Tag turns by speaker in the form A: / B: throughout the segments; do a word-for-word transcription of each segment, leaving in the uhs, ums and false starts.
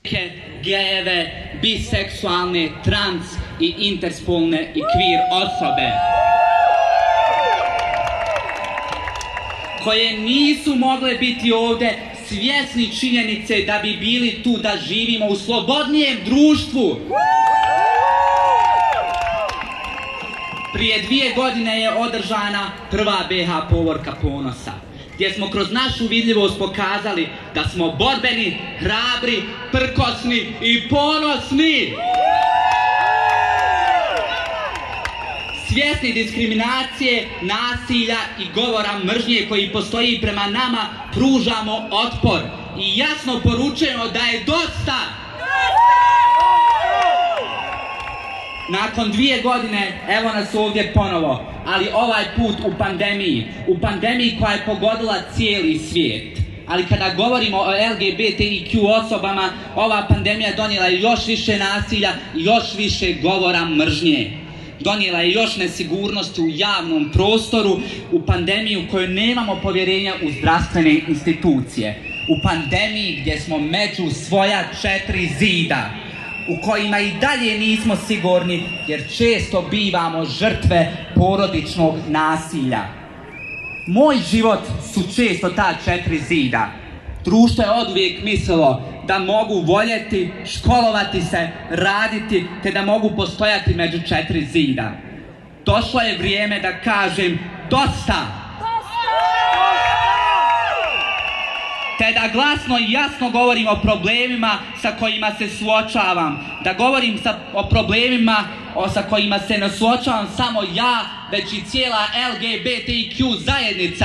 A: gejeve, biseksualne, trans i interspolne i queer osobe koje nisu mogle biti ovdje svjesni činjenice da bi bili tu da živimo u slobodnijem društvu. Prije dvije godine je održana prva be ha povorka ponosa, gdje smo kroz našu vidljivost pokazali da smo borbeni, hrabri, prkosni i ponosni. Svjesni diskriminacije, nasilja i govora mržnje koji postoji prema nama, pružamo otpor i jasno poručujemo da je dosta. Nakon dvije godine, evo nas ovdje ponovo, ali ovaj put u pandemiji, u pandemiji koja je pogodila cijeli svijet. Ali kada govorimo o el ge be te i kju osobama, ova pandemija donijela je još više nasilja i još više govora mržnje. Donijela je još nesigurnosti u javnom prostoru, u pandemiju u kojoj nemamo povjerenja u zdravstvene institucije. U pandemiji gdje smo među svoja četiri zida, u kojima i dalje nismo sigurni jer često bivamo žrtve porodičnog nasilja. Moj život su često ta četiri zida. Društvo je oduvijek mislilo da mogu voljeti, školovati se, raditi, te da mogu postojati među četiri zida. Došlo je vrijeme da kažem dosta! Te da glasno i jasno govorim o problemima sa kojima se suočavam. Da govorim sa, o problemima o, sa kojima se ne suočavam samo ja, već i cijela el ge be te i kju zajednica.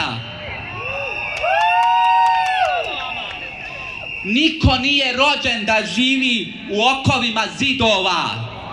A: Niko nije rođen da živi u okovima zidova.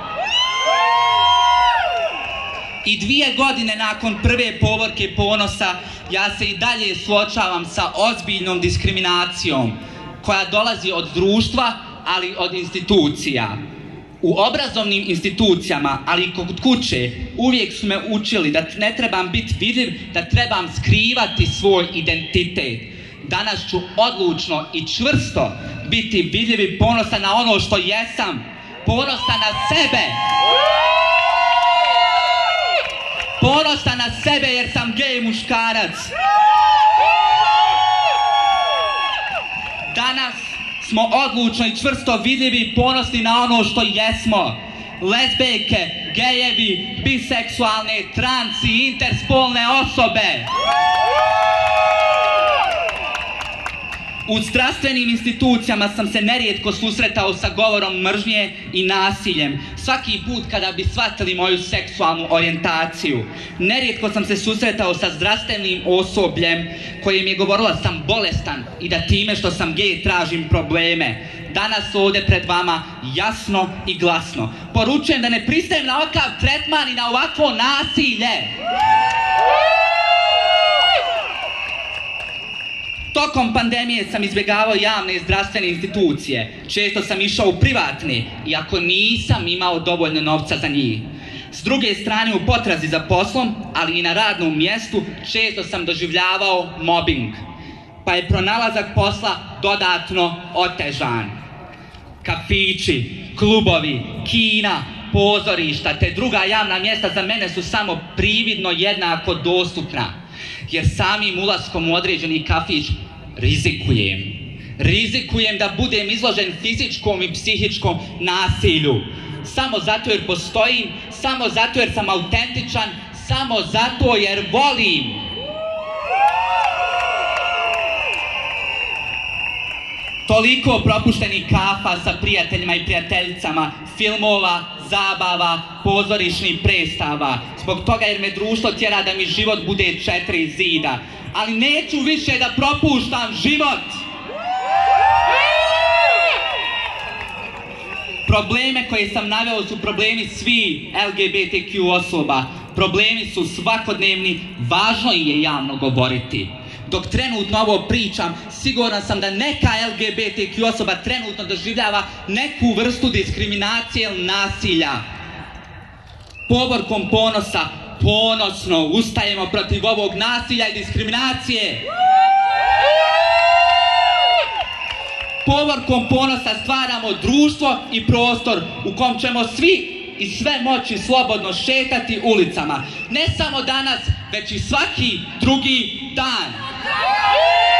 A: I dvije godine nakon prve povorke ponosa ja se i dalje suočavam sa ozbiljnom diskriminacijom koja dolazi od društva, ali od institucija. U obrazovnim institucijama, ali i kod kuće, uvijek su me učili da ne trebam biti vidljiv, da trebam skrivati svoj identitet. Danas ću odlučno i čvrsto biti vidljiv i ponosan na ono što jesam. Ponosan na sebe. Ponosan na sebe jer sam gej muškarac. Danas smo odlučno i čvrsto vidljivi i ponosni na ono što jesmo. Lezbejke, gejevi, biseksualne, trans i interspolne osobe. U zdravstvenim institucijama sam se nerijetko susretao sa govorom mržnje i nasiljem. Svaki put kada bi shvatili moju seksualnu orijentaciju. Nerijetko sam se susretao sa zdravstvenim osobljem koje mi je govorilo da sam bolestan i da time što sam gej tražim probleme. Danas ovdje pred vama jasno i glasno poručujem da ne pristajem na ovakav tretman i na ovakvo nasilje. Tokom pandemije sam izbjegavao javne zdravstvene institucije. Često sam išao u privatne, iako nisam imao dovoljno novca za njih. S druge strane, u potrazi za poslom, ali i na radnom mjestu, često sam doživljavao mobbing. Pa je pronalazak posla dodatno otežan. Kafići, klubovi, kina, pozorišta te druga javna mjesta za mene su samo prividno jednako dostupna. Jer samim ulaskom u određeni kafić rizikujem. Rizikujem da budem izložen fizičkom i psihičkom nasilju. Samo zato jer postojim, samo zato jer sam autentičan, samo zato jer volim. Toliko propuštenih kafa sa prijateljima i prijateljicama, filmova, zabava, pozorišnih predstava. Zbog toga jer me društvo tjera da mi život bude četiri zida. Ali neću više da propuštam život. Probleme koje sam naveo su problemi svi el ge be te kju osoba. Problemi su svakodnevni, važno je javno govoriti. Dok trenutno ovo pričam, siguran sam da neka el ge be te kju osoba trenutno doživljava neku vrstu diskriminacije ili nasilja. Povorkom ponosa ponosno ustajemo protiv ovog nasilja i diskriminacije. povorkom ponosa stvaramo društvo i prostor u kom ćemo svi i sve moći slobodno šetati ulicama. Ne samo danas, već i svaki drugi dan.